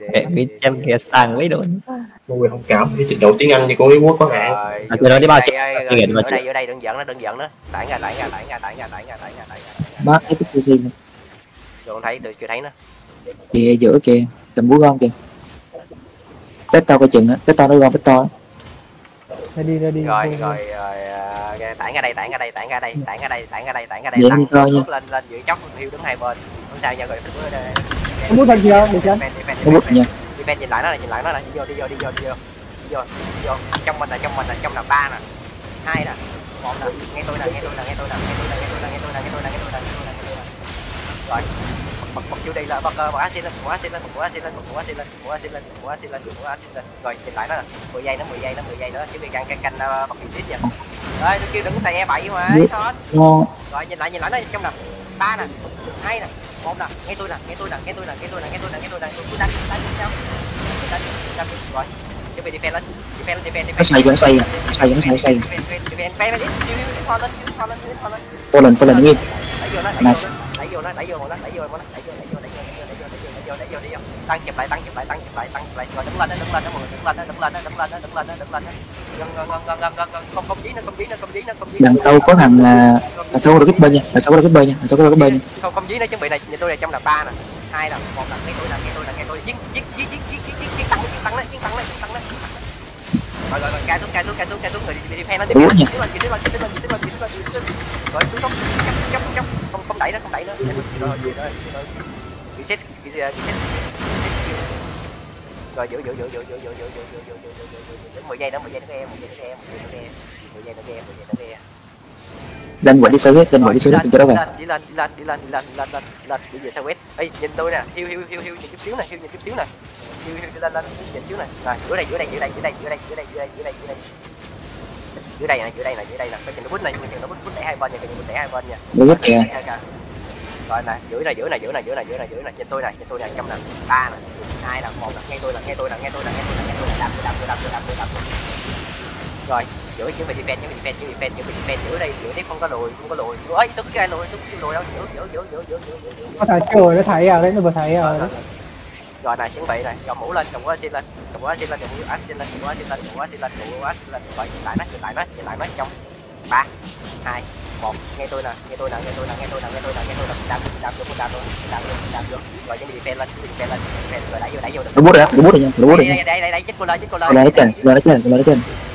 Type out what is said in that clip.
bị chém kìa sang mấy đồn. Người thông cảm với trình độ tiếng Anh thì cô ấy quốc có hạn. Tôi nói đi bao ở đây đừng giận nó. Tải ra. Bác FPC Chưa thấy tôi chưa thấy nó. kìa giữa kìa, cầm búa gom kìa. Beto coi chừng á, Beto nó gom Beto. Ra đi. Rồi tản ra đây. Lên giữa chốc hiu đứng hai bên. Không sao nha rồi. Không muốn thành gì đâu, được chưa? Defense nhìn lại nó này, vô. Trong mình là 3 nè, 2 nè, 1 nè, nghe tôi nè. Rồi. Bật vô đi là bật acid lên. Rồi nhìn lại nó nè, 10 giây nữa, chuẩn bị canh bật xít nha. Rồi tôi kêu đừng có tay E7 mà hết. Rồi nhìn lại nó trong nè, 3 nè, 2 nè, 1 nè, nghe tôi nè. Tôi đánh sao? Rồi. Chuẩn bị defense lên. Nó xoay. Fallen nghiêm. Nice. Đẩy vô nó. Tăng chụp lại. Rồi đứng lên nó. Không dí nó. Đằng sau có thằng đằng sau có cái bên nha. Không dí nó, chuẩn bị này, nhìn tôi này trong là 3 nè, 2 nè, 1 nè, nghe tôi. Giết tăng nó. Rồi cai xuống người đi defense nó đi. Rồi xuống không đẩy nó. Rồi. Reset. Rồi giữ. 10 giây nữa em. Lên quậy đi sơ đừng cho nó về. Đi lên. Đi về Southwest. Ê nhìn tôi nè, hiu nhìn chút xíu nè. Hiu lên nhìn xíu nè. Rồi dưới đây nè. Phải chừng nó bút này, bút đẩy hai bên nha, Nó rất kìa. Rồi nè, giữ này, nhìn tôi nè, trong nè, 3 nè, 2 nè, 1 nè, nghe tôi nè, đạp. Rồi, giữ chuẩn bị defense, giữ đây, giữ tiếp không có lùi. Ơi, tôi cái lùi đâu, giữ. Nó thải rồi, nó thải à, đấy nó vừa thải à. Rồi này, chuẩn bị này, cầm mũ lên, cầm acid lên. Rồi nhìn lại nó trong 3 2 1, nghe tôi nè. Đạp vô. Rồi chuẩn bị defense lên, rồi đẩy vô. Nó bút rồi nha. Đây, chích cô lên. Lên trên.